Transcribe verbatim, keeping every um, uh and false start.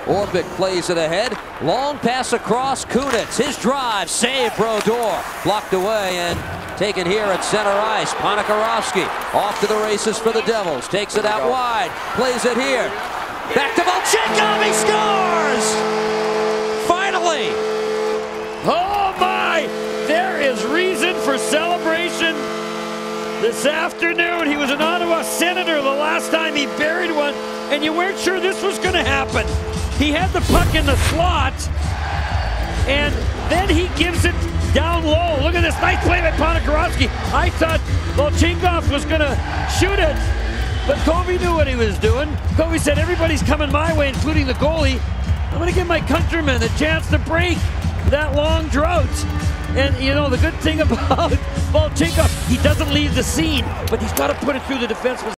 Orpik plays it ahead. Long pass across. Kunitz. His drive. Save. Brodeur. Blocked away and taken here at center ice. Ponikarovsky off to the races for the Devils. Takes it out wide. Plays it here. Back to Volchenkov. He scores! Finally! Oh my! There is reason for celebration this afternoon. He was an Ottawa Senator the last time he buried one, and you weren't sure this was going to happen. He had the puck in the slot, and then he gives it down low. Look at this nice play by Ponikarovsky. I thought Volchenkov was going to shoot it, but Covey knew what he was doing. Covey said, everybody's coming my way, including the goalie. I'm going to give my countrymen a chance to break that long drought. And, you know, the good thing about Volchenkov, he doesn't leave the scene, but he's got to put it through the defenseman.